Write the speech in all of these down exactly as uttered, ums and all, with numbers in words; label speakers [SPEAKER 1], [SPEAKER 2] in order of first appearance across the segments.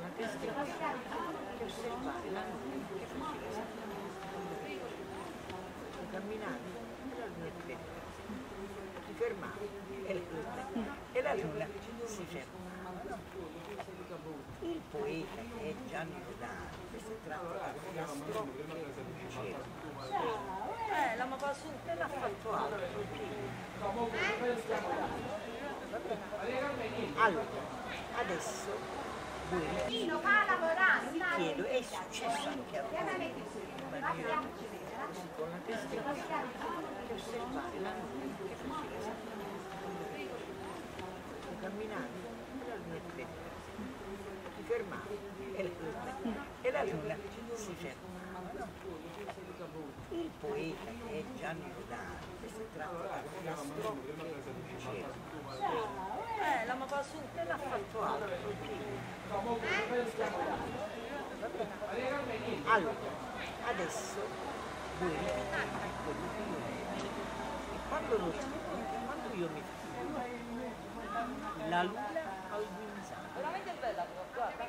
[SPEAKER 1] una testimonianza che osservare la luna che faceva esattamente tu camminavi e la luna ti vedeva, ti fermavi e la luna, e la luna si fermava. Il poeta che è Gianni Rodari, questo è tratto da una strofa eh, la mamma su te l'ha fatto altro. Allora, adesso voi vi chiedo, è successo anche a voi, con la testimonianza che osservare la luna che faceva esattamente tu camminavi e la luna ti vedeva, ti fermavi e la luna, e la luna si fermava. Il poeta che è Gianni Rodari, questo è tratto da una strofa eh, la mamma su te l'ha fatto altro. Allora, adesso voi e quando, lo, quando io mi fido, la luna al guinzaglio. Veramente bella, guarda,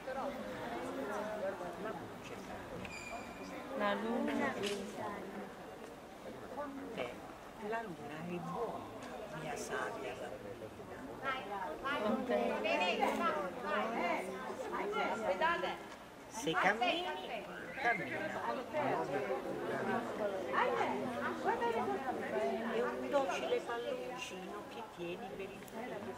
[SPEAKER 1] la luce.
[SPEAKER 2] La luna al guinzaglio.
[SPEAKER 1] Eh, la luna è buona, mia savia la luna. Se cammini, cammina. È un docile palloncino che tieni per il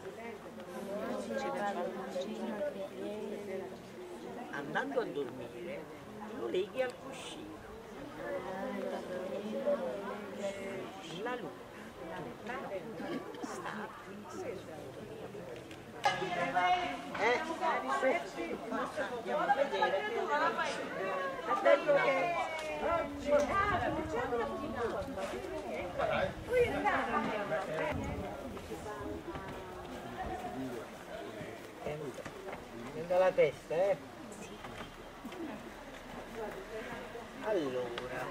[SPEAKER 1] filo. Andando a dormire, lo leghi al cuscino. La luna tutta sta qui. Eh? Andiamo a vedere. Ha detto che prenda la testa, eh? Allora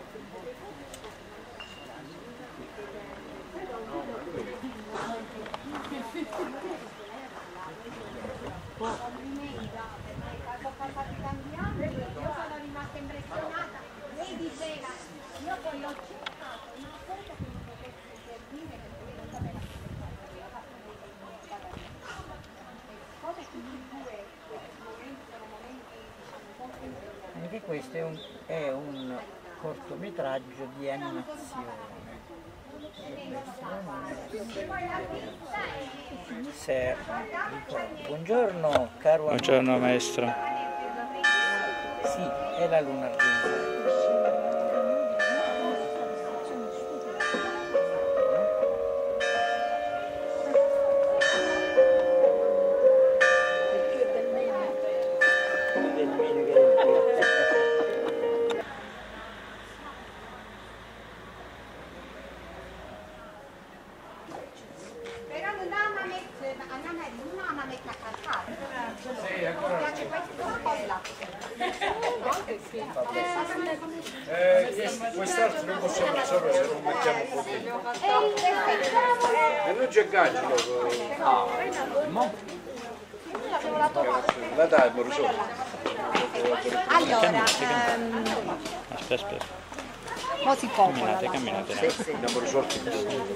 [SPEAKER 3] io sono rimasta impressionata. Lei diceva, io poi ho cercato una cosa che non potessi servire perché non sapeva come tutti e due questi momenti sono momenti, diciamo, molto importanti.
[SPEAKER 1] anche questo è un, è un cortometraggio di animazione. Se, buongiorno caro
[SPEAKER 4] buongiorno
[SPEAKER 1] amico.
[SPEAKER 4] maestro.
[SPEAKER 1] Sì, è la luna al guinzaglio.
[SPEAKER 5] Eh, quest'altro non possiamo risolvere se non mettiamo un pochino. E non c'è gancio dopo. La dai, ma risolvo.
[SPEAKER 2] Allora, ehm,
[SPEAKER 4] Aspetta, aspetta.
[SPEAKER 2] così poco.
[SPEAKER 4] Camminate, camminate.
[SPEAKER 5] Abbiamo risolto il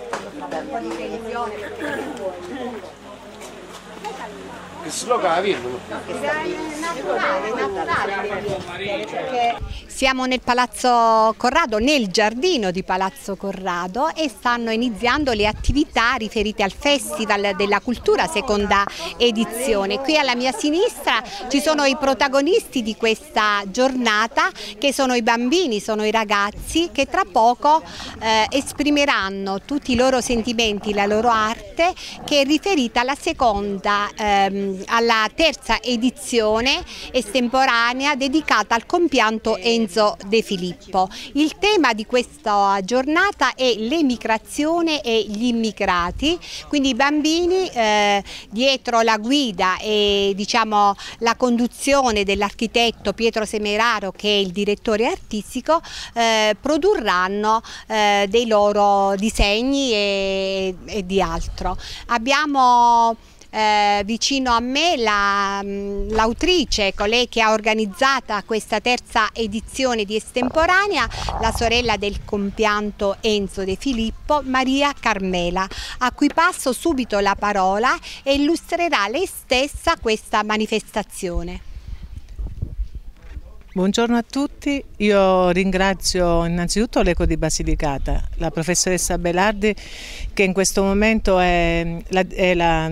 [SPEAKER 5] che slogan la virgola.
[SPEAKER 2] Naturale, naturale, perché siamo nel Palazzo Corrado, nel giardino di Palazzo Corrado, e stanno iniziando le attività riferite al Festival della Cultura seconda edizione. Qui alla mia sinistra ci sono i protagonisti di questa giornata, che sono i bambini, sono i ragazzi che tra poco eh, esprimeranno tutti i loro sentimenti, la loro arte, che è riferita alla seconda ehm, alla terza edizione estemporanea dedicata al compianto Enzo De Filippo. Il tema di questa giornata è l'emigrazione e gli immigrati, quindi i bambini eh, dietro la guida e diciamo la conduzione dell'architetto Pietro Semeraro, che è il direttore artistico, eh, produrranno eh, dei loro disegni e, e di altro. Abbiamo eh, vicino a me l'autrice, colei che ha organizzata questa terza edizione di Estemporanea, la sorella del compianto Enzo De Filippo, Maria Carmela, a cui passo subito la parola e illustrerà lei stessa questa manifestazione.
[SPEAKER 6] Buongiorno a tutti, io ringrazio innanzitutto l'Eco di Basilicata, la professoressa Belardi che in questo momento è la, è la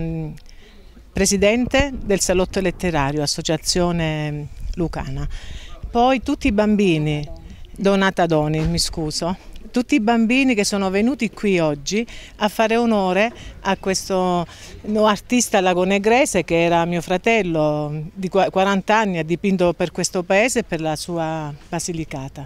[SPEAKER 6] presidente del Salotto Letterario, associazione lucana. Poi tutti i bambini, Donata Doni, mi scuso, tutti i bambini che sono venuti qui oggi a fare onore a questo artista lagonegrese che era mio fratello di quaranta anni, ha dipinto per questo paese e per la sua Basilicata.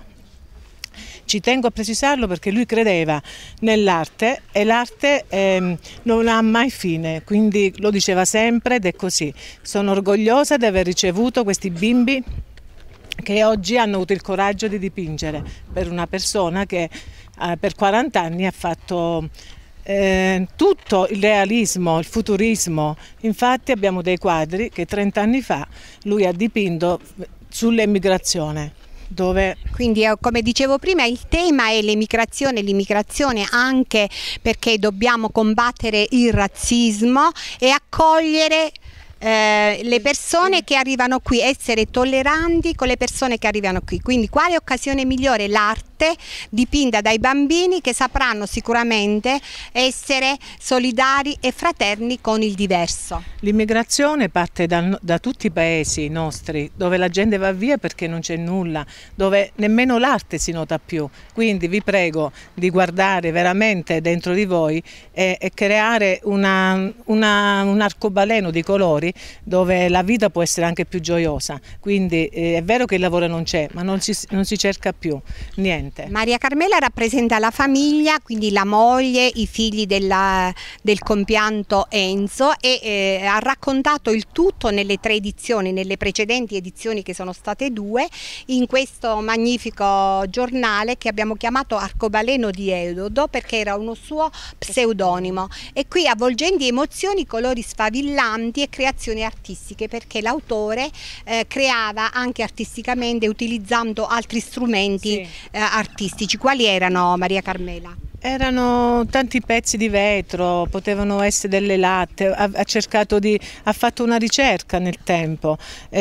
[SPEAKER 6] Ci tengo a precisarlo perché lui credeva nell'arte e l'arte eh, non ha mai fine, quindi lo diceva sempre ed è così. Sono orgogliosa di aver ricevuto questi bimbi che oggi hanno avuto il coraggio di dipingere per una persona che eh, per quaranta anni ha fatto eh, tutto il realismo, il futurismo. Infatti abbiamo dei quadri che trenta anni fa lui ha dipinto sull'emigrazione. Dove...
[SPEAKER 2] Quindi come dicevo prima il tema è l'emigrazione, l'immigrazione anche perché dobbiamo combattere il razzismo e accogliere Eh, le persone che arrivano qui, essere tolleranti con le persone che arrivano qui. Quindi quale occasione migliore l'arte dipinta dai bambini che sapranno sicuramente essere solidari e fraterni con il diverso.
[SPEAKER 6] L'immigrazione parte da, da tutti i paesi nostri dove la gente va via perché non c'è nulla, dove nemmeno l'arte si nota più. Quindi vi prego di guardare veramente dentro di voi e, e creare una, una, un arcobaleno di colori dove la vita può essere anche più gioiosa. Quindi eh, è vero che il lavoro non c'è, ma non si, non si cerca più niente.
[SPEAKER 2] Maria Carmela rappresenta la famiglia, quindi la moglie, i figli della, del compianto Enzo e eh, ha raccontato il tutto nelle tre edizioni, nelle precedenti edizioni che sono state due, in questo magnifico giornale che abbiamo chiamato Arcobaleno di Edodo perché era uno suo pseudonimo, e qui avvolgenti emozioni, colori sfavillanti e creazioni artistiche perché l'autore eh, creava anche artisticamente utilizzando altri strumenti sì. eh, artistici. Quali erano, Maria Carmela?
[SPEAKER 6] Erano tanti pezzi di vetro, potevano essere delle latte, ha, ha cercato di, ha fatto una ricerca nel tempo,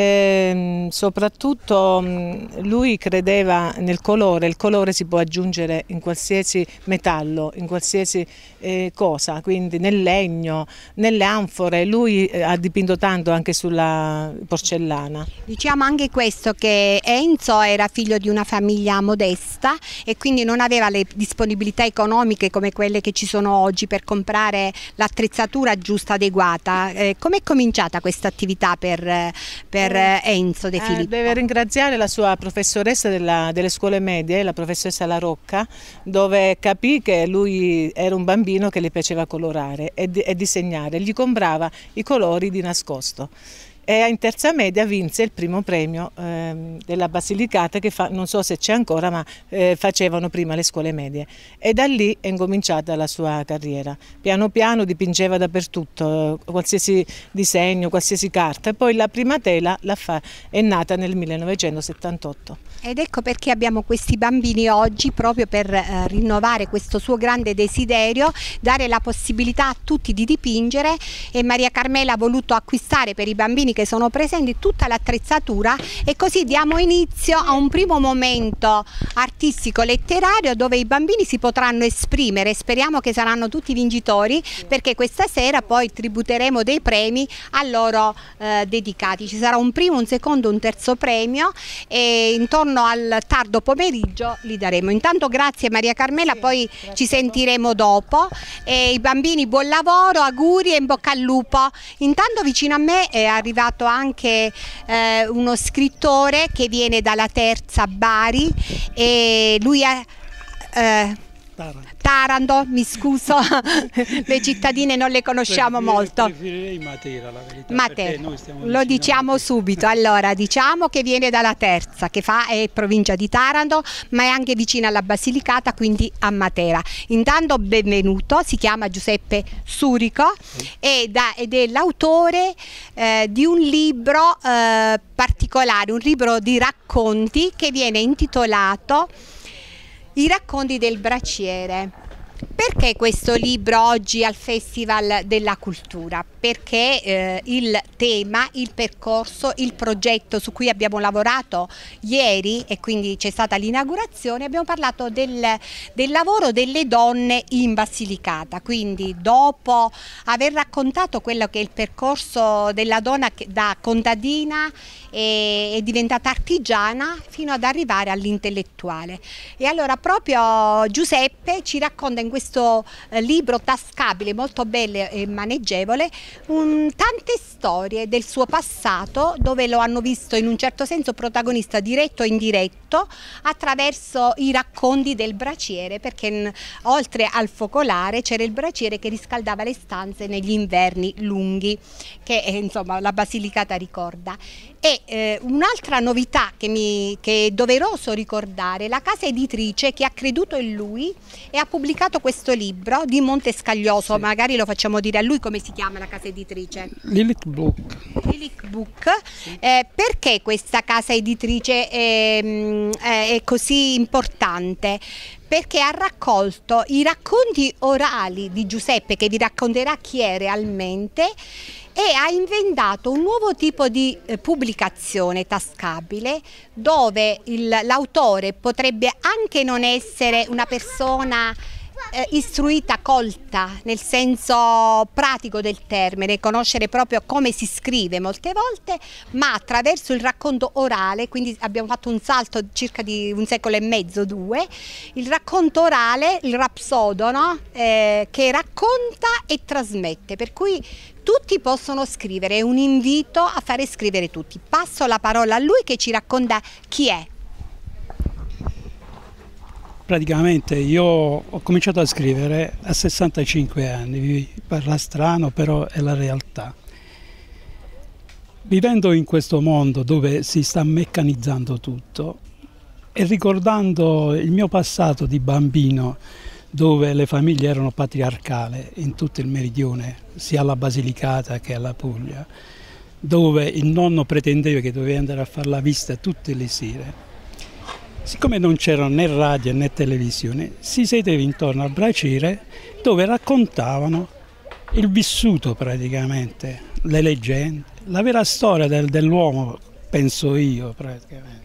[SPEAKER 6] e, soprattutto lui credeva nel colore, il colore si può aggiungere in qualsiasi metallo, in qualsiasi eh, cosa, quindi nel legno, nelle anfore, lui ha dipinto tanto anche sulla porcellana.
[SPEAKER 2] Diciamo anche questo che Enzo era figlio di una famiglia modesta e quindi non aveva le disponibilità economiche come quelle che ci sono oggi per comprare l'attrezzatura giusta, adeguata. Eh, Come è cominciata questa attività per, per eh, Enzo De Filippo?
[SPEAKER 6] Eh, deve ringraziare la sua professoressa della, delle scuole medie, la professoressa La Rocca, dove capì che lui era un bambino che le piaceva colorare e, e disegnare, gli comprava i colori di nascosto. E in terza media vinse il primo premio eh, della Basilicata che fa, non so se c'è ancora, ma eh, facevano prima le scuole medie, e da lì è incominciata la sua carriera. Piano piano dipingeva dappertutto, qualsiasi disegno, qualsiasi carta, e poi la prima tela la fa, è nata nel millenovecentosettantotto.
[SPEAKER 2] Ed ecco perché abbiamo questi bambini oggi, proprio per eh, rinnovare questo suo grande desiderio, dare la possibilità a tutti di dipingere, e Maria Carmela ha voluto acquistare per i bambini che sono presenti tutta l'attrezzatura, e così diamo inizio a un primo momento artistico letterario dove i bambini si potranno esprimere. Speriamo che saranno tutti vincitori, perché questa sera poi tributeremo dei premi a loro eh, dedicati. Ci sarà un primo, un secondo, un terzo premio e intorno al tardo pomeriggio li daremo. Intanto grazie Maria Carmela, sì, poi ci sentiremo dopo, e i bambini buon lavoro, auguri e in bocca al lupo. Intanto vicino a me è arrivato anche eh, uno scrittore che viene dalla Terza Bari, e lui è, eh,
[SPEAKER 7] Taranto.
[SPEAKER 2] Taranto, mi scuso, le cittadine non le conosciamo molto.
[SPEAKER 7] Preferirei Matera, la verità.
[SPEAKER 2] Matera,
[SPEAKER 7] noi stiamo
[SPEAKER 2] lo diciamo subito. Allora, diciamo che viene dalla Terza, che fa, è provincia di Taranto, ma è anche vicina alla Basilicata, quindi a Matera. Intanto benvenuto, si chiama Giuseppe Surico ed, ed è l'autore eh, di un libro eh, particolare, un libro di racconti che viene intitolato I racconti del braciere. Perché questo libro oggi al Festival della Cultura? Perché eh, il tema, il percorso, il progetto su cui abbiamo lavorato ieri e quindi c'è stata l'inaugurazione, abbiamo parlato del, del lavoro delle donne in Basilicata, quindi dopo aver raccontato quello che è il percorso della donna che, da contadina e è diventata artigiana fino ad arrivare all'intellettuale. E allora proprio Giuseppe ci racconta in questo eh, libro tascabile, molto bello e maneggevole, un, tante storie del suo passato dove lo hanno visto in un certo senso protagonista diretto e indiretto attraverso i racconti del braciere, perché n, oltre al focolare c'era il braciere che riscaldava le stanze negli inverni lunghi che eh, insomma la Basilicata ricorda. E eh, un'altra novità che, mi, che è doveroso ricordare, la casa editrice che ha creduto in lui e ha pubblicato questo libro di Montescaglioso, sì. Magari lo facciamo dire a lui come si chiama la casa editrice.
[SPEAKER 7] Lilith Book.
[SPEAKER 2] Lilith Book. Eh, perché questa casa editrice è, è così importante? Perché ha raccolto i racconti orali di Giuseppe, che vi racconterà chi è realmente, e ha inventato un nuovo tipo di eh, pubblicazione tascabile dove l'autore potrebbe anche non essere una persona eh, istruita, colta nel senso pratico del termine, conoscere proprio come si scrive molte volte, ma attraverso il racconto orale, quindi abbiamo fatto un salto circa di un secolo e mezzo, due, il racconto orale, il rapsodo, no? eh, che racconta e trasmette, per cui tutti possono scrivere, è un invito a fare scrivere tutti. Passo la parola a lui che ci racconta chi è.
[SPEAKER 7] Praticamente io ho cominciato a scrivere a sessantacinque anni, parla strano però è la realtà. Vivendo in questo mondo dove si sta meccanizzando tutto e ricordando il mio passato di bambino, dove le famiglie erano patriarcali in tutto il meridione, sia alla Basilicata che alla Puglia, dove il nonno pretendeva che doveva andare a fare la visita tutte le sere. Siccome non c'erano né radio né televisione, si sedeva intorno al braciere dove raccontavano il vissuto praticamente, le leggende, la vera storia del, dell'uomo, penso io praticamente.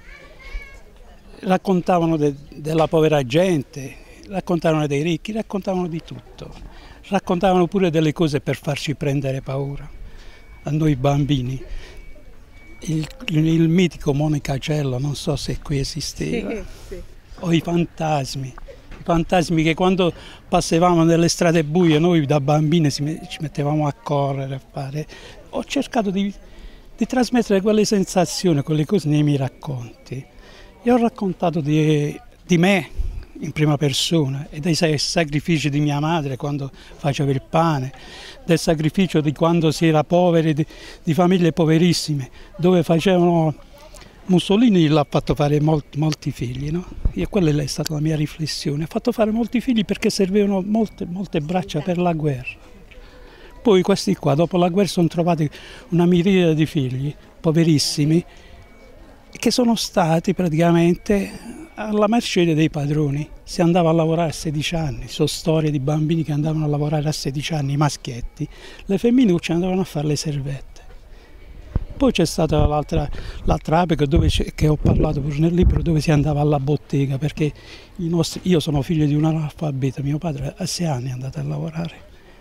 [SPEAKER 7] Raccontavano de, della povera gente, raccontavano dei ricchi, raccontavano di tutto, raccontavano pure delle cose per farci prendere paura, a noi bambini. Il, il mitico Monicacello, non so se qui esisteva, sì, sì. O i fantasmi, i fantasmi che quando passavamo nelle strade buie noi da bambini ci mettevamo a correre, a fare. Ho cercato di, di trasmettere quelle sensazioni, quelle cose nei miei racconti. Io ho raccontato di, di me in prima persona e dei sacrifici di mia madre quando faceva il pane, del sacrificio di quando si era poveri, di, di famiglie poverissime, dove facevano, Mussolini l'ha fatto fare molti, molti figli, no? E quella è stata la mia riflessione, ha fatto fare molti figli perché servivano molte, molte braccia per la guerra. Poi questi qua, dopo la guerra, sono trovati una miriade di figli, poverissimi, che sono stati praticamente alla mercé dei padroni. Si andava a lavorare a sedici anni, sono storie di bambini che andavano a lavorare a sedici anni, i maschietti, le femminucce andavano a fare le servette. Poi c'è stata l'altra epoca dove che ho parlato pure nel libro, dove si andava alla bottega, perché i nostri, io sono figlio di un analfabeta, mio padre a sei anni è andato a lavorare,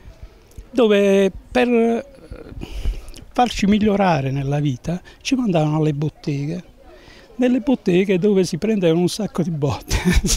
[SPEAKER 7] dove per farci migliorare nella vita ci mandavano alle botteghe. Nelle botteghe dove si prendevano un sacco di botte.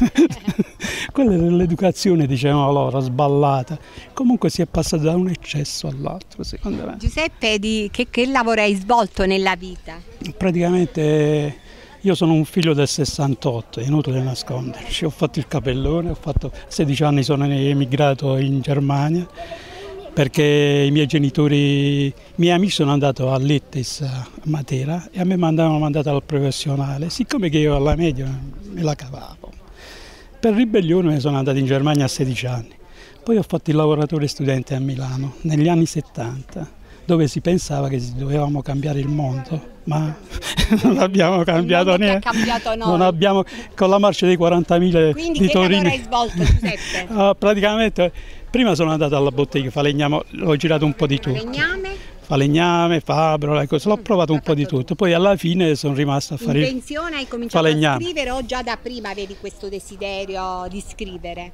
[SPEAKER 7] Quella era l'educazione, dicevano loro, sballata. Comunque si è passato da un eccesso all'altro, secondo me.
[SPEAKER 2] Giuseppe, di che, che lavoro hai svolto nella vita?
[SPEAKER 7] Praticamente Io sono un figlio del sessantotto, è inutile nasconderci, ho fatto il capellone, ho fatto sedici anni, sono emigrato in Germania perché i miei genitori, i miei amici sono andati a Lettis, a Matera, e a me mi andavano mandato al professionale, siccome che io alla media me la cavavo. Per ribellione sono andato in Germania a sedici anni, poi ho fatto il lavoratore studente a Milano negli anni settanta, dove si pensava che dovevamo cambiare il mondo, ma non abbiamo cambiato niente.
[SPEAKER 2] Cambiato noi.
[SPEAKER 7] Non abbiamo, con la marcia dei quarantamila
[SPEAKER 2] Quindi
[SPEAKER 7] di
[SPEAKER 2] che
[SPEAKER 7] Torino.
[SPEAKER 2] lavoro hai svolto, Giuseppe?
[SPEAKER 7] uh, praticamente prima sono andato alla bottega, falegname, ho girato un po' di tutto.
[SPEAKER 2] Falegname?
[SPEAKER 7] Falegname, fabbro, ecco, l'ho provato un po' di tutto, poi alla fine sono rimasto a fare
[SPEAKER 2] In
[SPEAKER 7] il
[SPEAKER 2] pensione hai cominciato
[SPEAKER 7] falegname.
[SPEAKER 2] a scrivere o già da prima avevi questo desiderio di scrivere?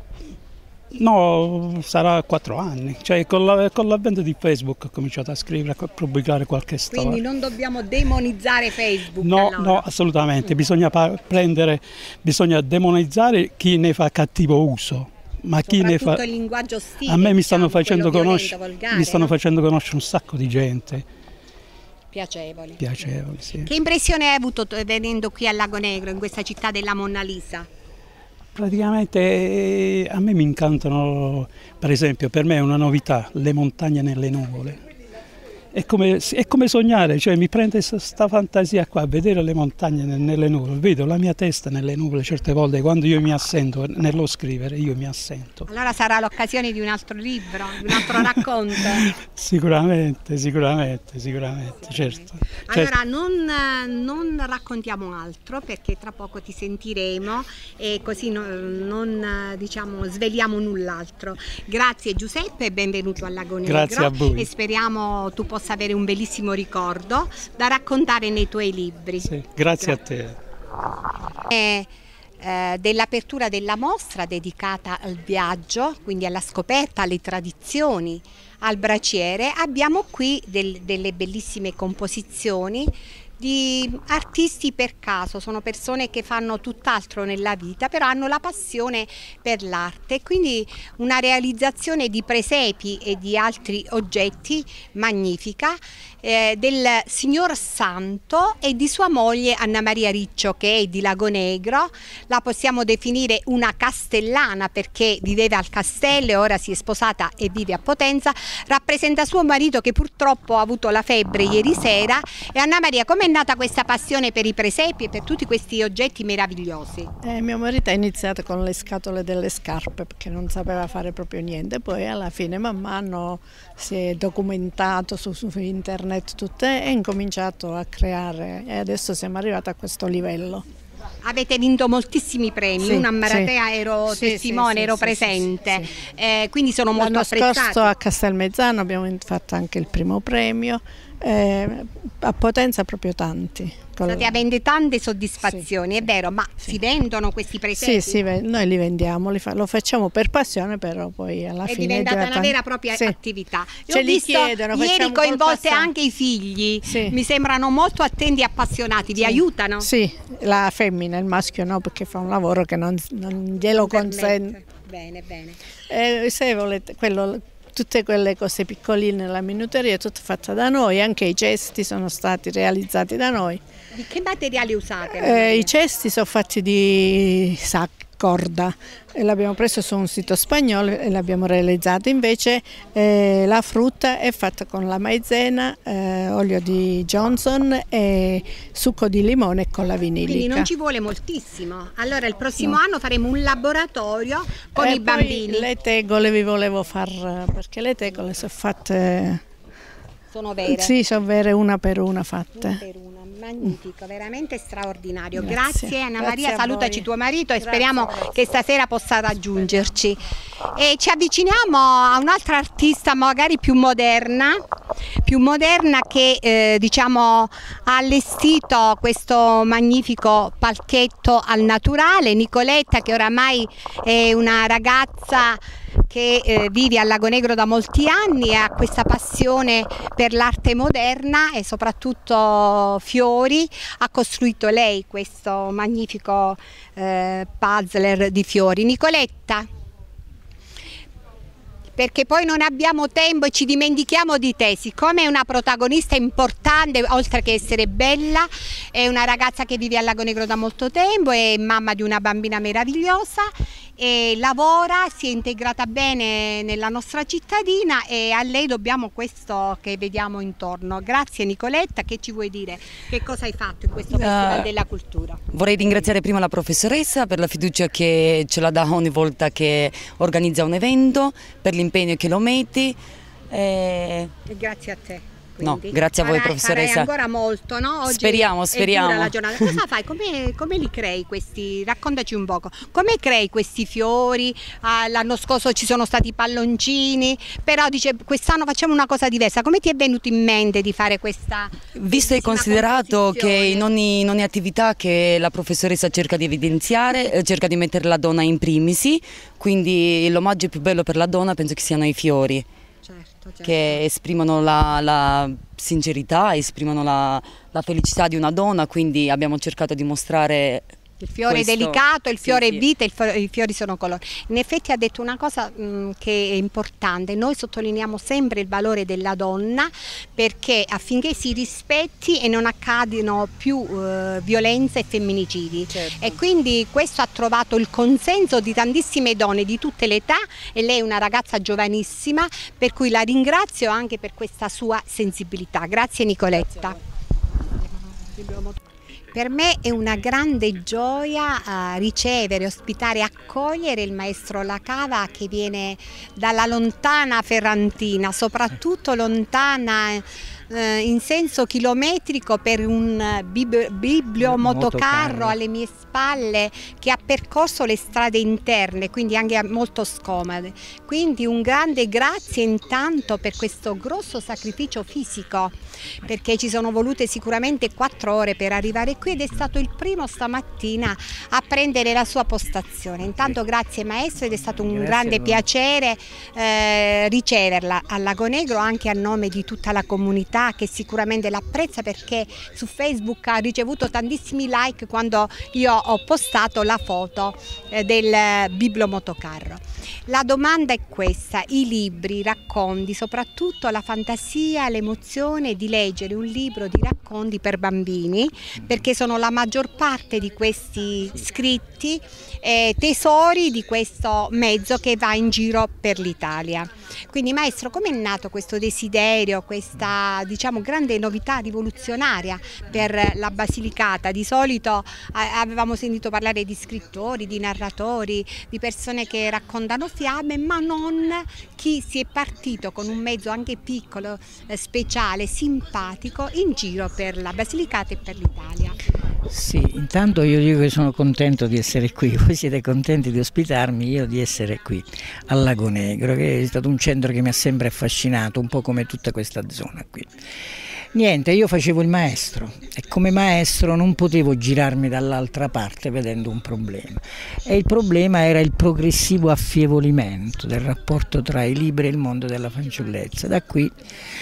[SPEAKER 7] No, sarà quattro anni, cioè con, la, con l'avvento di Facebook ho cominciato a scrivere, a pubblicare qualche storia.
[SPEAKER 2] Quindi non dobbiamo demonizzare Facebook?
[SPEAKER 7] No,
[SPEAKER 2] allora.
[SPEAKER 7] no, assolutamente, bisogna prendere, bisogna demonizzare chi ne fa cattivo uso, ma chi ne fa...
[SPEAKER 2] il linguaggio ostile,
[SPEAKER 7] A me mi stanno,
[SPEAKER 2] diciamo,
[SPEAKER 7] facendo
[SPEAKER 2] violento,
[SPEAKER 7] conoscere,
[SPEAKER 2] volgare,
[SPEAKER 7] mi stanno
[SPEAKER 2] no?
[SPEAKER 7] facendo conoscere un sacco di gente.
[SPEAKER 2] Piacevoli.
[SPEAKER 7] Piacevoli, sì.
[SPEAKER 2] Che impressione hai avuto venendo qui a Lago Negro, in questa città della Monna Lisa?
[SPEAKER 7] Praticamente eh, a me mi incantano, per esempio, per me è una novità, le montagne nelle nuvole. È come, è come sognare, cioè mi prende questa fantasia qua, vedere le montagne nelle nuvole, vedo la mia testa nelle nuvole certe volte, quando io mi assento nello scrivere, io mi assento.
[SPEAKER 2] Allora sarà l'occasione di un altro libro, di un altro racconto.
[SPEAKER 7] Sicuramente, sicuramente, sicuramente, certo.
[SPEAKER 2] Allora
[SPEAKER 7] certo.
[SPEAKER 2] non, non raccontiamo altro perché tra poco ti sentiremo e così no, non diciamo, sveliamo null'altro. Grazie Giuseppe e benvenuto al Lago Negro.
[SPEAKER 7] Grazie a voi.
[SPEAKER 2] E speriamo tu possa avere un bellissimo ricordo da raccontare nei tuoi libri.
[SPEAKER 7] Sì, grazie, grazie a te.
[SPEAKER 2] E, eh, dell'apertura della mostra dedicata al viaggio, quindi alla scoperta, alle tradizioni, al braciere, abbiamo qui del, delle bellissime composizioni di artisti per caso, sono persone che fanno tutt'altro nella vita, però hanno la passione per l'arte, quindi una realizzazione di presepi e di altri oggetti magnifica eh, del signor Santo e di sua moglie Anna Maria Riccio, che è di Lago Negro. La possiamo definire una castellana perché viveva al castello e ora si è sposata e vive a Potenza. Rappresenta suo marito che purtroppo ha avuto la febbre ieri sera. E Anna Maria, come è nata questa passione per i presepi e per tutti questi oggetti meravigliosi?
[SPEAKER 8] Eh, mio marito ha iniziato con le scatole delle scarpe perché non sapeva fare proprio niente, poi alla fine man mano si è documentato su, su internet tutte e ha incominciato a creare e adesso siamo arrivati a questo livello.
[SPEAKER 2] Avete vinto moltissimi premi,
[SPEAKER 8] sì,
[SPEAKER 2] uno a Maratea
[SPEAKER 8] sì.
[SPEAKER 2] ero
[SPEAKER 8] sì,
[SPEAKER 2] testimone,
[SPEAKER 8] sì,
[SPEAKER 2] ero
[SPEAKER 8] sì,
[SPEAKER 2] presente,
[SPEAKER 8] sì, sì.
[SPEAKER 2] Eh, quindi sono molto
[SPEAKER 8] L'anno
[SPEAKER 2] apprezzati.
[SPEAKER 8] scorso a Castelmezzano abbiamo fatto anche il primo premio, eh, a Potenza proprio tanti.
[SPEAKER 2] State avendo tante soddisfazioni, sì, è vero, ma sì. Si vendono questi presepi?
[SPEAKER 8] Sì, sì, noi li vendiamo, li fa, lo facciamo per passione, però poi alla
[SPEAKER 2] è
[SPEAKER 8] fine
[SPEAKER 2] diventata
[SPEAKER 8] è diventata
[SPEAKER 2] una vera e propria
[SPEAKER 8] sì.
[SPEAKER 2] attività. Io
[SPEAKER 8] Ce
[SPEAKER 2] ho
[SPEAKER 8] li
[SPEAKER 2] visto
[SPEAKER 8] chiedono,
[SPEAKER 2] ieri coinvolte anche i figli, sì. Mi sembrano molto attenti e appassionati, vi
[SPEAKER 8] sì.
[SPEAKER 2] aiutano?
[SPEAKER 8] Sì, la femmina, il maschio no, perché fa un lavoro che non, non glielo non consente.
[SPEAKER 2] Bene, bene.
[SPEAKER 8] Eh, se volete, quello... Tutte quelle cose piccoline, la minuteria è tutta fatta da noi, anche i cesti sono stati realizzati da noi.
[SPEAKER 2] Di che materiali usate?
[SPEAKER 8] Eh, I cesti sono fatti di sacca, corda, e l'abbiamo preso su un sito spagnolo e l'abbiamo realizzato. Invece eh, la frutta è fatta con la maizena, eh, olio di Johnson e succo di limone con la vinilica.
[SPEAKER 2] Quindi non ci vuole moltissimo. Allora il prossimo
[SPEAKER 8] no.
[SPEAKER 2] anno faremo un laboratorio con
[SPEAKER 8] e
[SPEAKER 2] i bambini.
[SPEAKER 8] Le tegole vi volevo far, perché le tegole sono fatte...
[SPEAKER 2] Sono vere?
[SPEAKER 8] Sì, sono vere, una per una fatte.
[SPEAKER 2] Una per una. Magnifico, veramente straordinario.
[SPEAKER 8] Grazie,
[SPEAKER 2] Grazie Anna
[SPEAKER 8] Grazie
[SPEAKER 2] Maria, salutaci
[SPEAKER 8] voi.
[SPEAKER 2] tuo marito e
[SPEAKER 8] Grazie,
[SPEAKER 2] speriamo
[SPEAKER 8] grazie.
[SPEAKER 2] che stasera possa raggiungerci. E ci avviciniamo a un'altra artista magari più moderna, più moderna che eh, diciamo ha allestito questo magnifico palchetto al naturale, Nicoletta, che oramai è una ragazza che eh, vive al Lago Negro da molti anni e ha questa passione per l'arte moderna e soprattutto fiori. Ha costruito lei questo magnifico eh, puzzler di fiori. Nicoletta, perché poi non abbiamo tempo e ci dimentichiamo di te. Siccome è una protagonista importante, oltre che essere bella, è una ragazza che vive al Lago Negro da molto tempo, è mamma di una bambina meravigliosa e lavora, si è integrata bene nella nostra cittadina e a lei dobbiamo questo che vediamo intorno. Grazie Nicoletta, che ci vuoi dire? Che cosa hai fatto in questo Festival uh, della Cultura?
[SPEAKER 9] Vorrei ringraziare prima la professoressa per la fiducia che ce la dà ogni volta che organizza un evento, per l'impegno che lo metti. E...
[SPEAKER 2] e grazie a te.
[SPEAKER 9] Quindi, no, grazie a voi
[SPEAKER 2] farai,
[SPEAKER 9] professoressa.
[SPEAKER 2] Farai ancora molto, no? Oggi
[SPEAKER 9] speriamo, speriamo.
[SPEAKER 2] È dura la giornata. Cosa fai? Come, come li crei questi? Raccontaci un poco. Come crei questi fiori? Ah, l'anno scorso ci sono stati i palloncini, però dice quest'anno facciamo una cosa diversa. Come ti è venuto in mente di fare questa?
[SPEAKER 9] Visto e considerato che in ogni, in ogni attività che la professoressa cerca di evidenziare, eh, cerca di mettere la donna in primisi, quindi l'omaggio più bello per la donna penso che siano i fiori. Certo, certo. Che esprimono la, la sincerità, esprimono la, la felicità di una donna, quindi abbiamo cercato di mostrare
[SPEAKER 2] il fiore questo. È delicato, il fiore sì, è vita, il fiore, i fiori sono colori. In effetti ha detto una cosa mh, che è importante, noi sottolineiamo sempre il valore della donna perché affinché si rispetti e non accadino più eh, violenze e femminicidi. Certo. E quindi questo ha trovato il consenso di tantissime donne di tutte le età e lei è una ragazza giovanissima, per cui la ringrazio anche per questa sua sensibilità. Grazie Nicoletta. Grazie. Per me è una grande gioia uh, ricevere, ospitare e accogliere il maestro Lacava che viene dalla lontana Ferrantina, soprattutto lontana eh, in senso chilometrico per un bib bibliomotocarro alle mie spalle che ha percorso le strade interne, quindi anche molto scomode. Quindi un grande grazie intanto per questo grosso sacrificio fisico, perché ci sono volute sicuramente quattro ore per arrivare qui ed è stato il primo stamattina a prendere la sua postazione. Intanto grazie maestro ed è stato un grazie grande piacere eh, riceverla al Lago Negro, anche a nome di tutta la comunità che sicuramente l'apprezza, perché su Facebook ha ricevuto tantissimi like quando io ho postato la foto eh, del bibliomotocarro. La domanda è questa: i libri, i racconti, soprattutto la fantasia, l'emozione di leggere un libro di racconti per bambini, perché sono la maggior parte di questi scritti eh, tesori di questo mezzo che va in giro per l'Italia. Quindi maestro, come è nato questo desiderio, questa diciamo grande novità rivoluzionaria per la Basilicata? Di solito avevamo sentito parlare di scrittori, di narratori, di persone che raccontano fiabe, ma non chi si è partito con un mezzo anche piccolo, eh, speciale, simpatico in giro per la Basilicata e per l'Italia.
[SPEAKER 10] Sì, intanto io dico che sono contento di essere qui, voi siete contenti di ospitarmi, io di essere qui al Lago Negro, che è stato un centro che mi ha sempre affascinato, un po' come tutta questa zona qui. Niente, io facevo il maestro e come maestro non potevo girarmi dall'altra parte vedendo un problema, e il problema era il progressivo affievolimento del rapporto tra i libri e il mondo della fanciullezza. Da qui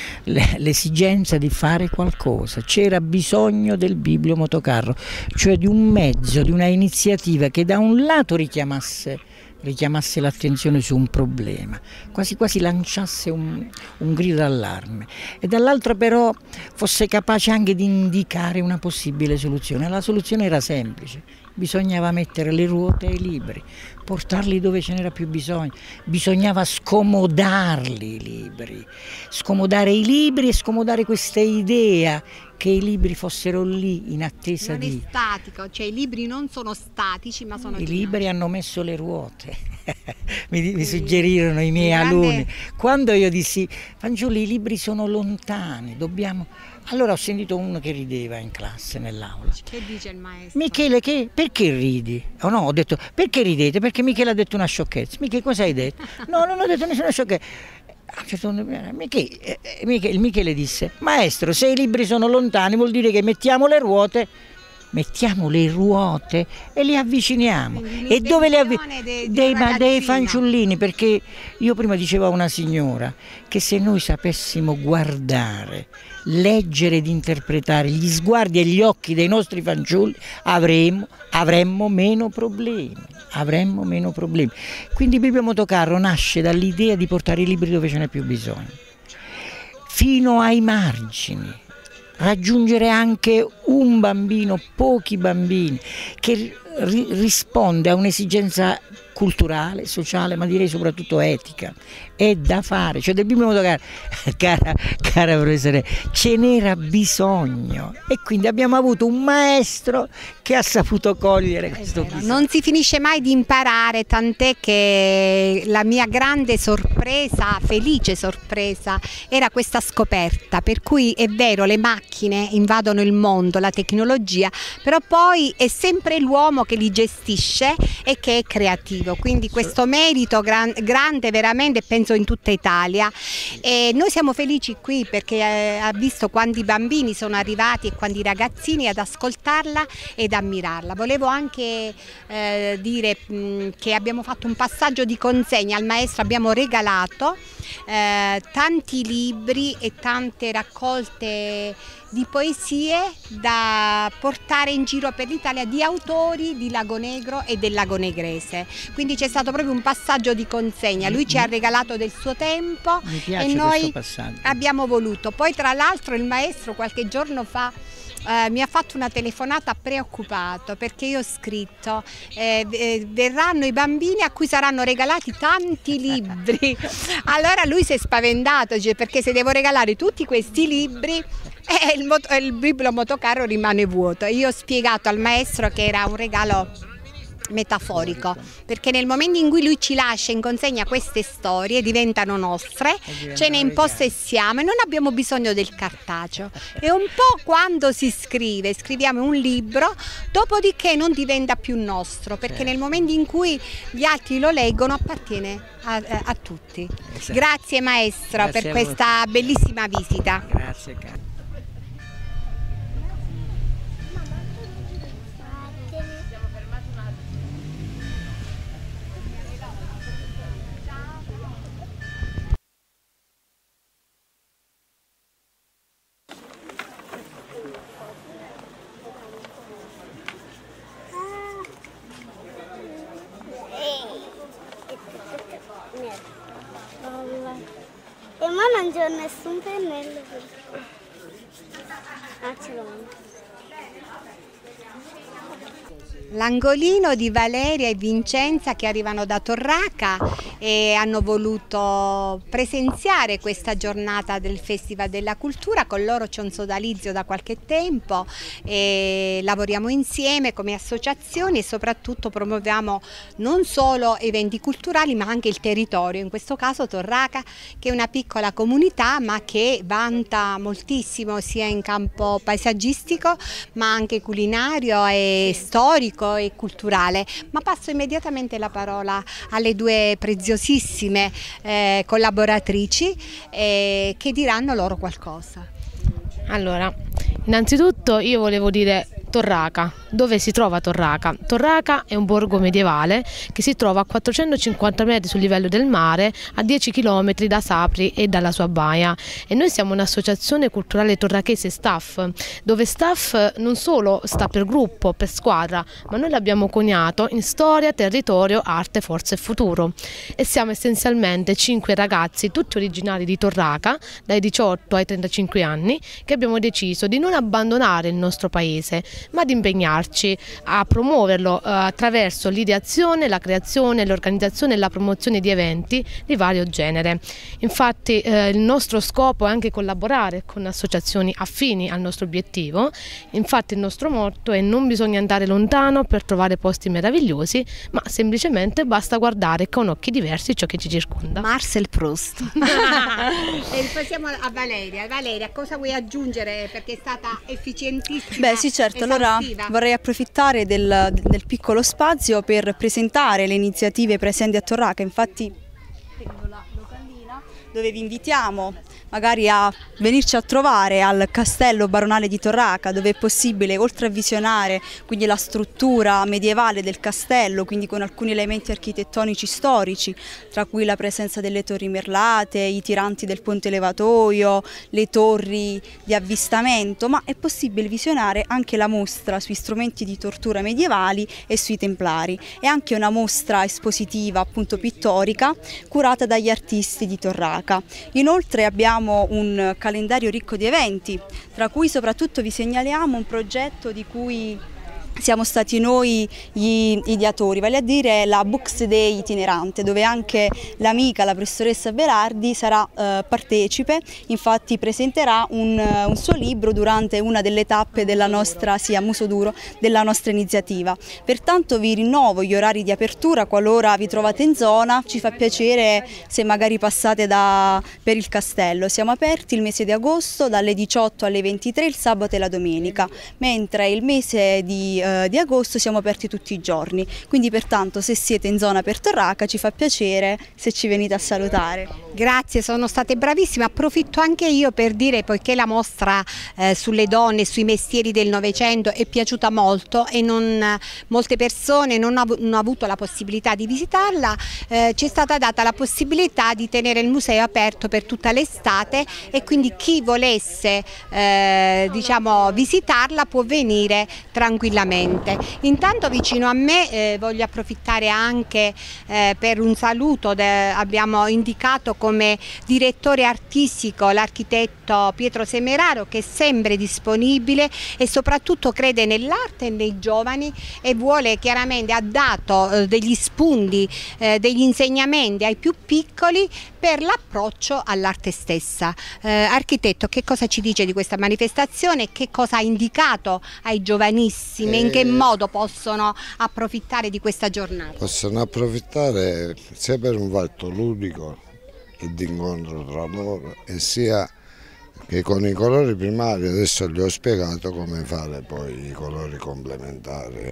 [SPEAKER 10] l'esigenza di fare qualcosa, c'era bisogno del bibliomotocarro, cioè di un mezzo, di una iniziativa che da un lato richiamasse richiamasse l'attenzione su un problema, quasi quasi lanciasse un, un grido d'allarme, e dall'altro però fosse capace anche di indicare una possibile soluzione. La soluzione era semplice: bisognava mettere le ruote ai libri, portarli dove ce n'era più bisogno, bisognava scomodarli i libri, scomodare i libri e scomodare questa idea che i libri fossero lì in attesa
[SPEAKER 2] non
[SPEAKER 10] di...
[SPEAKER 2] Non è statico, cioè i libri non sono statici ma sono...
[SPEAKER 10] I
[SPEAKER 2] dinamici.
[SPEAKER 10] libri hanno messo le ruote, mi, mi suggerirono i miei grande... alunni. Quando io dissi, fanciulli, i libri sono lontani, dobbiamo... Allora ho sentito uno che rideva in classe, nell'aula.
[SPEAKER 2] Che dice il maestro?
[SPEAKER 10] Michele, che, perché ridi? Oh no, ho detto, perché ridete? Perché Michele ha detto una sciocchezza. Michele, cosa hai detto? No, non ho detto nessuna sciocchezza. A un certo punto, Michele, Michele, il Michele disse, maestro, se i libri sono lontani vuol dire che mettiamo le ruote mettiamo le ruote e li avviciniamo. E dove le avviciniamo?
[SPEAKER 2] De,
[SPEAKER 10] dei, dei fanciullini, perché io prima dicevo a una signora che se noi sapessimo guardare, leggere ed interpretare gli sguardi e gli occhi dei nostri fanciulli avremmo, avremmo meno problemi, avremmo meno problemi. Quindi Bibbia Motocarro nasce dall'idea di portare i libri dove ce n'è più bisogno, fino ai margini, raggiungere anche un bambino, pochi bambini, che ri- risponde a un'esigenza culturale, sociale, ma direi soprattutto etica. È da fare, cioè del Bibbia Motocarro, cara, cara professore, ce n'era bisogno e quindi abbiamo avuto un maestro che ha saputo cogliere questo bisogno.
[SPEAKER 2] Non si finisce mai di imparare, tant'è che la mia grande sorpresa, felice sorpresa, era questa scoperta, per cui è vero, le macchine invadono il mondo, la tecnologia, però poi è sempre l'uomo che li gestisce e che è creativo, quindi questo merito gran, grande veramente, penso in tutta Italia, e noi siamo felici qui perché eh, ha visto quanti bambini sono arrivati e quanti ragazzini ad ascoltarla ed ammirarla. Volevo anche eh, dire mh, che abbiamo fatto un passaggio di consegna al maestro, abbiamo regalato eh, tanti libri e tante raccolte di poesie da portare in giro per l'Italia di autori di Lagonegro e del Lagonegrese, quindi c'è stato proprio un passaggio di consegna, lui ci ha regalato del suo tempo e noi abbiamo voluto. Poi tra l'altro il maestro qualche giorno fa Uh, mi ha fatto una telefonata preoccupato perché io ho scritto eh, eh, verranno i bambini a cui saranno regalati tanti libri. Allora lui si è spaventato, cioè, perché se devo regalare tutti questi libri eh, il, moto, il Bibbia Motocarro rimane vuoto. Io ho spiegato al maestro che era un regalo metaforico, perché nel momento in cui lui ci lascia in consegna queste storie diventano nostre, ce ne impossessiamo e non abbiamo bisogno del cartaceo. È un po' quando si scrive, scriviamo un libro, dopodiché non diventa più nostro, perché nel momento in cui gli altri lo leggono appartiene a, a tutti. Grazie maestro. Grazie per questa bellissima visita.
[SPEAKER 10] Grazie cara.
[SPEAKER 11] E ma non c'è nessun pennello. Ah, ce l'ho.
[SPEAKER 2] L'angolino di Valeria e Vincenza che arrivano da Torraca e hanno voluto presenziare questa giornata del Festival della Cultura. Con loro c'è un sodalizio da qualche tempo e lavoriamo insieme come associazioni e soprattutto promuoviamo non solo eventi culturali ma anche il territorio, in questo caso Torraca, che è una piccola comunità ma che vanta moltissimo sia in campo paesaggistico ma anche culinario e storico e culturale. Ma passo immediatamente la parola alle due preziosissime eh, collaboratrici eh, che diranno loro qualcosa.
[SPEAKER 12] Allora, innanzitutto io volevo dire Torraca. Dove si trova Torraca? Torraca è un borgo medievale che si trova a quattrocentocinquanta metri sul livello del mare, a dieci chilometri da Sapri e dalla sua baia, e noi siamo un'associazione culturale torrachese staff, dove staff non solo sta per gruppo, per squadra, ma noi l'abbiamo coniato in storia, territorio, arte, forza e futuro, e siamo essenzialmente cinque ragazzi tutti originari di Torraca dai diciotto ai trentacinque anni che abbiamo deciso di non abbandonare il nostro paese ma di impegnarci a promuoverlo eh, attraverso l'ideazione, la creazione, l'organizzazione e la promozione di eventi di vario genere. Infatti eh, il nostro scopo è anche collaborare con associazioni affini al nostro obiettivo. Infatti il nostro motto è: non bisogna andare lontano per trovare posti meravigliosi, ma semplicemente basta guardare con occhi diversi ciò che ci circonda.
[SPEAKER 2] Marcel Proust. E passiamo a Valeria. Valeria, cosa vuoi aggiungere, perché è stata efficientissima?
[SPEAKER 13] Beh sì, certo, allora vorrei approfittare del, del piccolo spazio per presentare le iniziative presenti a Torraca. Infatti dove vi invitiamo magari a venirci a trovare al Castello Baronale di Torraca, dove è possibile, oltre a visionare quindi la struttura medievale del castello, quindi con alcuni elementi architettonici storici, tra cui la presenza delle torri merlate, i tiranti del ponte levatoio, le torri di avvistamento, ma è possibile visionare anche la mostra sui strumenti di tortura medievali e sui templari, e anche una mostra espositiva appunto pittorica curata dagli artisti di Torraca. Inoltre abbiamo un calendario ricco di eventi, tra cui soprattutto vi segnaliamo un progetto di cui siamo stati noi gli ideatori, vale a dire la Books Day itinerante, dove anche l'amica, la professoressa Belardi, sarà eh, partecipe. Infatti presenterà un, un suo libro durante una delle tappe della nostra, sì, a Muso Duro, della nostra iniziativa. Pertanto vi rinnovo gli orari di apertura qualora vi trovate in zona, ci fa piacere se magari passate da, per il castello. Siamo aperti il mese di agosto dalle diciotto alle ventitré, il sabato e la domenica, mentre il mese di di agosto siamo aperti tutti i giorni, quindi pertanto se siete in zona per Torraca ci fa piacere se ci venite a salutare.
[SPEAKER 2] Grazie, sono state bravissime. Approfitto anche io per dire, poiché la mostra eh, sulle donne, sui mestieri del Novecento è piaciuta molto e non, molte persone non hanno avuto la possibilità di visitarla, eh, ci è stata data la possibilità di tenere il museo aperto per tutta l'estate, e quindi chi volesse eh, diciamo, visitarla può venire tranquillamente. Intanto vicino a me eh, voglio approfittare anche eh, per un saluto. De, abbiamo indicato come direttore artistico l'architetto Pietro Semeraro, che è sempre disponibile e soprattutto crede nell'arte e nei giovani, e vuole chiaramente, ha dato eh, degli spunti, eh, degli insegnamenti ai più piccoli per l'approccio all'arte stessa. Eh, architetto, che cosa ci dice di questa manifestazione? Che cosa ha indicato ai giovanissimi? In che modo possono approfittare di questa giornata?
[SPEAKER 14] Possono approfittare sia per un fatto ludico e di incontro tra loro, e sia che con i colori primari adesso gli ho spiegato come fare poi i colori complementari,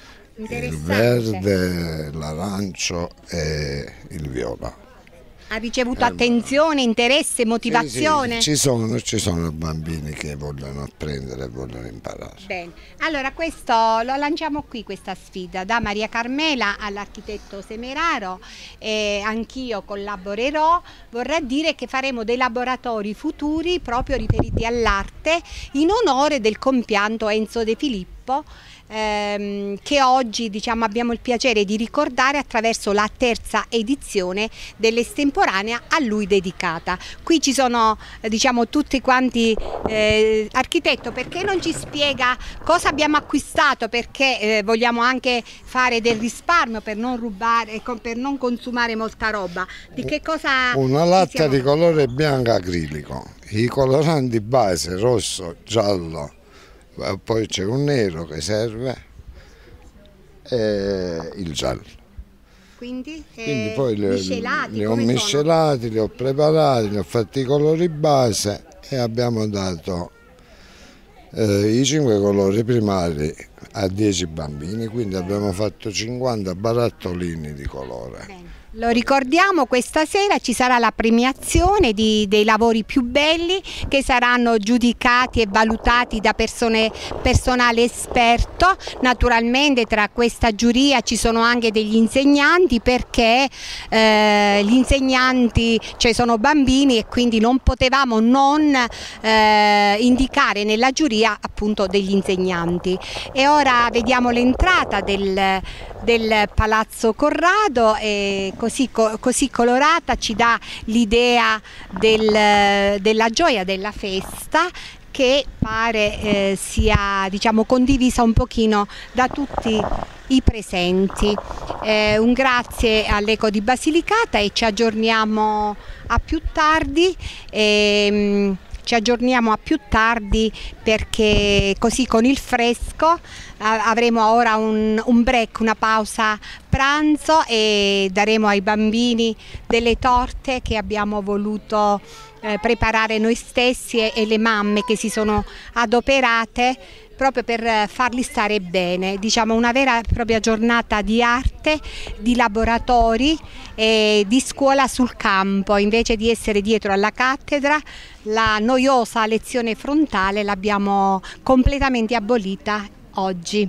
[SPEAKER 14] il verde, l'arancio e il viola.
[SPEAKER 2] Ha ricevuto attenzione, interesse, motivazione?
[SPEAKER 14] Sì, sì, ci sono, ci sono bambini che vogliono apprendere e vogliono imparare.
[SPEAKER 2] Bene, allora questo lo lanciamo qui, questa sfida, da Maria Carmela all'architetto Semeraro, e anch'io collaborerò. Vorrà dire che faremo dei laboratori futuri proprio riferiti all'arte in onore del compianto Enzo De Filippo, ehm, che oggi, diciamo, abbiamo il piacere di ricordare attraverso la terza edizione dell'estemporanea a lui dedicata. Qui ci sono, diciamo, tutti quanti. eh, architetto, perché non ci spiega cosa abbiamo acquistato, perché eh, vogliamo anche fare del risparmio per non rubare, per non consumare molta roba. Di che cosa?
[SPEAKER 14] Una latta
[SPEAKER 2] siamo...
[SPEAKER 14] di colore bianco acrilico, i coloranti base rosso, giallo, poi c'è un nero che serve e il giallo.
[SPEAKER 2] Quindi, eh,
[SPEAKER 14] Quindi poi li,
[SPEAKER 2] miscelati,
[SPEAKER 14] li ho miscelati, li ho preparati, li ho fatti i colori base e abbiamo dato eh, i cinque colori primari a dieci bambini, quindi abbiamo fatto cinquanta barattolini di colore.
[SPEAKER 2] Bene. Lo ricordiamo, questa sera ci sarà la premiazione di, dei lavori più belli, che saranno giudicati e valutati da persone, personale esperto. Naturalmente tra questa giuria ci sono anche degli insegnanti, perché eh, gli insegnanti, cioè sono bambini, e quindi non potevamo non eh, indicare nella giuria appunto degli insegnanti. E ora vediamo l'entrata del, del Palazzo Corrado, e così, così colorata ci dà l'idea del, della gioia della festa, che pare eh, sia, diciamo, condivisa un pochino da tutti i presenti. Eh, un grazie all'Eco di Basilicata, e ci aggiorniamo a più tardi. E, Ci aggiorniamo a più tardi, perché così con il fresco avremo ora un, un break, una pausa pranzo, e daremo ai bambini delle torte che abbiamo voluto eh, preparare noi stessi, e, e le mamme che si sono adoperate proprio per farli stare bene, diciamo una vera e propria giornata di arte, di laboratori e di scuola sul campo, invece di essere dietro alla cattedra. La noiosa lezione frontale l'abbiamo completamente abolita oggi.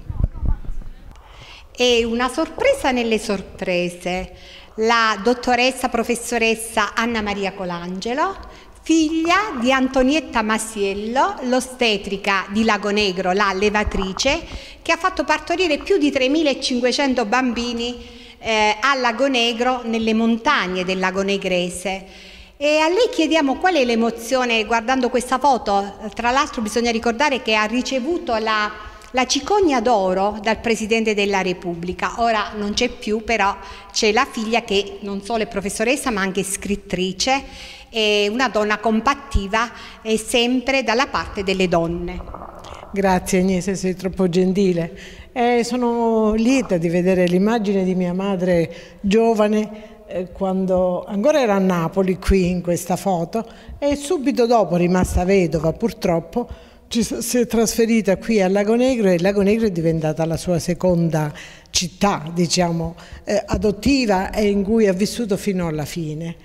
[SPEAKER 2] E una sorpresa nelle sorprese, la dottoressa professoressa Anna Maria Colangelo, figlia di Antonietta Masiello, l'ostetrica di Lago Negro, la levatrice, che ha fatto partorire più di tremilacinquecento bambini eh, a Lago Negro, nelle montagne del Lago Negrese. E a lei chiediamo qual è l'emozione guardando questa foto. Tra l'altro bisogna ricordare che ha ricevuto la, la cicogna d'oro dal Presidente della Repubblica. Ora non c'è più, però c'è la figlia che non solo è professoressa ma anche scrittrice, è una donna compattiva e sempre dalla parte delle donne.
[SPEAKER 15] Grazie Agnese, sei troppo gentile. Eh, sono lieta di vedere l'immagine di mia madre giovane quando ancora era a Napoli, qui in questa foto, e subito dopo, rimasta vedova purtroppo, ci, si è trasferita qui a Lago Negro e Lago Negro è diventata la sua seconda città, diciamo, eh, adottiva e in cui ha vissuto fino alla fine.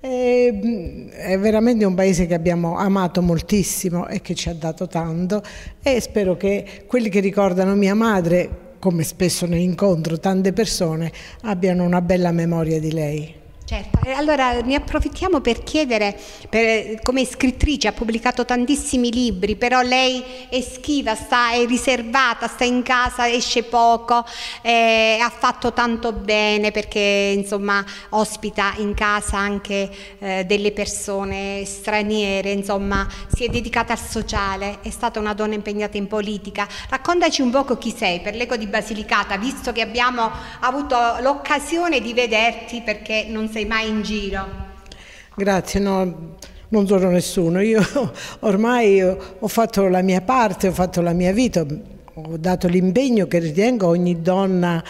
[SPEAKER 15] E, è veramente un paese che abbiamo amato moltissimo e che ci ha dato tanto, e spero che quelli che ricordano mia madre, come spesso ne incontro tante persone, abbiano una bella memoria di lei.
[SPEAKER 2] Certo, e allora ne approfittiamo per chiedere, per, come scrittrice ha pubblicato tantissimi libri, però lei è schiva, sta, è riservata, sta in casa, esce poco, eh, ha fatto tanto bene perché insomma ospita in casa anche eh, delle persone straniere, insomma si è dedicata al sociale, è stata una donna impegnata in politica. Raccontaci un poco chi sei per l'Eco di Basilicata, visto che abbiamo avuto l'occasione di vederti perché non sei mai in giro.
[SPEAKER 15] Grazie, no, non sono nessuno, io ormai ho fatto la mia parte, ho fatto la mia vita, ho dato l'impegno che ritengo ogni donna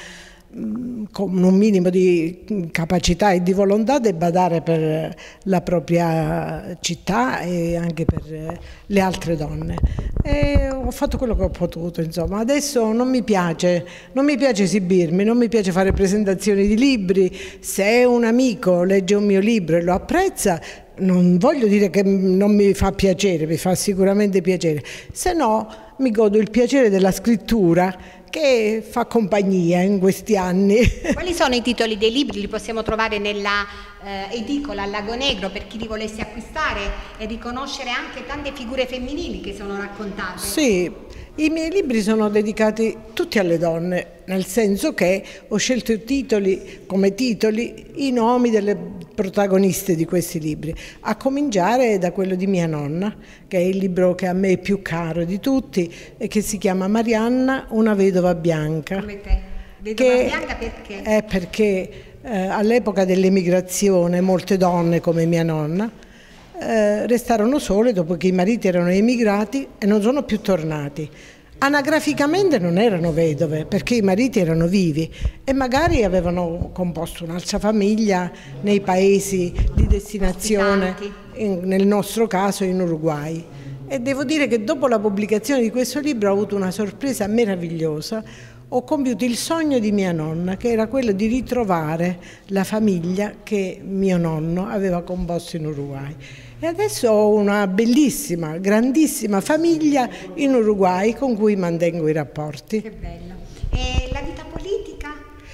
[SPEAKER 15] con un minimo di capacità e di volontà debba dare per la propria città e anche per le altre donne. E ho fatto quello che ho potuto, insomma. Adesso non mi piace, non mi piace esibirmi, non mi piace fare presentazioni di libri. Se un amico legge un mio libro e lo apprezza, non voglio dire che non mi fa piacere, mi fa sicuramente piacere, se no mi godo il piacere della scrittura che fa compagnia in questi anni.
[SPEAKER 2] Quali sono i titoli dei libri? Li possiamo trovare nella eh, edicola al Lago Negro per chi li volesse acquistare e riconoscere anche tante figure femminili che sono raccontate.
[SPEAKER 15] Sì, i miei libri sono dedicati tutti alle donne, nel senso che ho scelto i titoli, come titoli i nomi delle protagoniste di questi libri, a cominciare da quello di mia nonna, che è il libro che a me è più caro di tutti e che si chiama Marianna, una vedova bianca.
[SPEAKER 2] Come te. Vedova che bianca perché?
[SPEAKER 15] È perché eh, all'epoca dell'emigrazione molte donne come mia nonna eh, restarono sole dopo che i mariti erano emigrati e non sono più tornati. Anagraficamente non erano vedove perché i mariti erano vivi e magari avevano composto un'altra famiglia nei paesi di destinazione, in, nel nostro caso in Uruguay. E devo dire che dopo la pubblicazione di questo libro ho avuto una sorpresa meravigliosa. Ho compiuto il sogno di mia nonna, che era quello di ritrovare la famiglia che mio nonno aveva composto in Uruguay. E adesso ho una bellissima, grandissima famiglia in Uruguay con cui mantengo i rapporti.
[SPEAKER 2] Che bello. E la vita politica?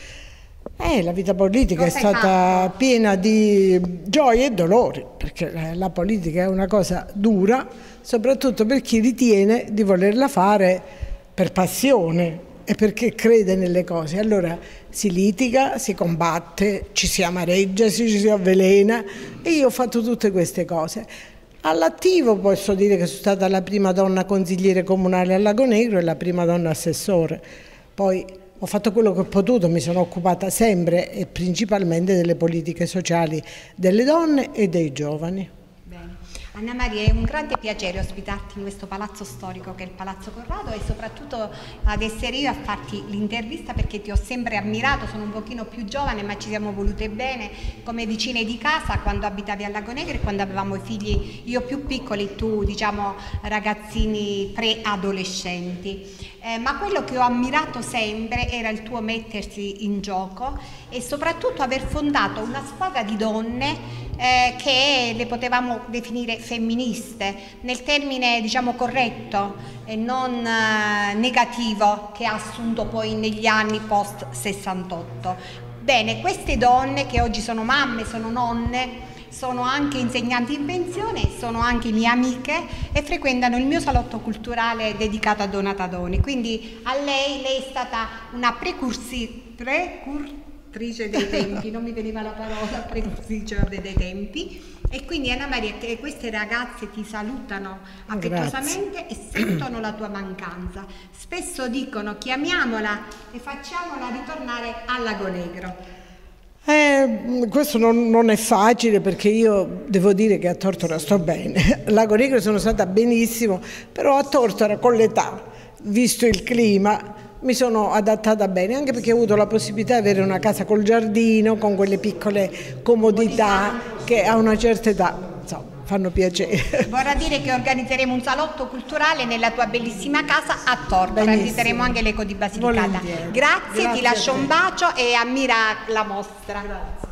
[SPEAKER 15] Eh, la vita politica
[SPEAKER 2] Cosa
[SPEAKER 15] è stata
[SPEAKER 2] fatto?
[SPEAKER 15] piena di gioie e dolori, perché la politica è una cosa dura, soprattutto per chi ritiene di volerla fare per passione e perché crede nelle cose. Allora si litiga, si combatte, ci si amareggia, ci si avvelena e io ho fatto tutte queste cose. All'attivo posso dire che sono stata la prima donna consigliere comunale a Lago Negro e la prima donna assessore. Poi ho fatto quello che ho potuto, mi sono occupata sempre e principalmente delle politiche sociali delle donne e dei giovani.
[SPEAKER 2] Bene. Anna Maria, è un grande piacere ospitarti in questo palazzo storico che è il Palazzo Corrado e soprattutto ad essere io a farti l'intervista perché ti ho sempre ammirato, sono un pochino più giovane ma ci siamo volute bene come vicine di casa quando abitavi a Lago Negro e quando avevamo i figli, io più piccoli, tu diciamo ragazzini preadolescenti. Eh, ma quello che ho ammirato sempre era il tuo mettersi in gioco e soprattutto aver fondato una squadra di donne eh, che le potevamo definire femministe, nel termine diciamo corretto e non eh, negativo che ha assunto poi negli anni post sessantotto. Bene, queste donne che oggi sono mamme, sono nonne, sono anche insegnanti in pensione, sono anche mie amiche e frequentano il mio salotto culturale dedicato a Donata Doni. Quindi a lei, lei è stata una precursi, precurtrice dei tempi, non mi veniva la parola, precursice dei tempi. E quindi Anna Maria, che queste ragazze ti salutano affettuosamente e sentono la tua mancanza. Spesso dicono chiamiamola e facciamola ritornare a Lago Negro.
[SPEAKER 15] Eh, questo non, non è facile perché io devo dire che a Tortora sto bene, a Lago Negro sono stata benissimo, però a Tortora con l'età, visto il clima, mi sono adattata bene, anche perché ho avuto la possibilità di avere una casa col giardino, con quelle piccole comodità che a una certa età insomma, fanno piacere.
[SPEAKER 2] Vorrà dire che organizzeremo un salotto culturale nella tua bellissima casa a Tortora, inviteremo anche l'Eco di Basilicata. Grazie, Grazie, ti lascio un bacio e ammira la mostra. Grazie.